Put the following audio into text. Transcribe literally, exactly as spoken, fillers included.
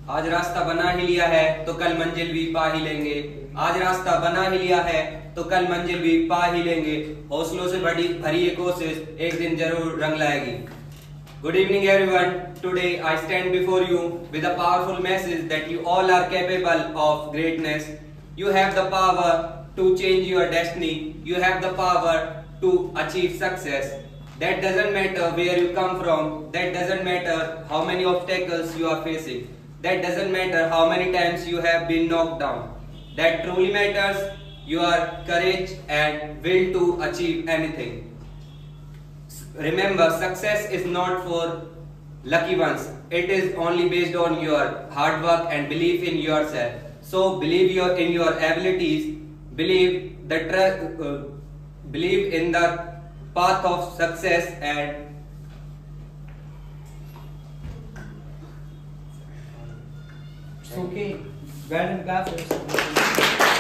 आज रास्ता बना ही लिया है तो कल मंजिल भी पा ही लेंगे। आज रास्ता बना ही लिया है तो कल मंजिल भी पा ही लेंगे। हौसलों से भरी भरी ये कोशिश एक दिन जरूर रंग लाएगी। Good evening everyone. Today I stand before you with a powerful message that you all are capable of greatness. You have the power to change your destiny. You have the power to achieve success. That doesn't matter where you come from. That doesn't matter how many obstacles you are facing. That doesn't matter how many times you have been knocked down. That truly matters your courage and will to achieve anything. Remember, success is not for lucky ones. It is only based on your hard work and belief in yourself. So believe your in your abilities. Believe the uh, believe in the path of success and it's okay. Well done, class.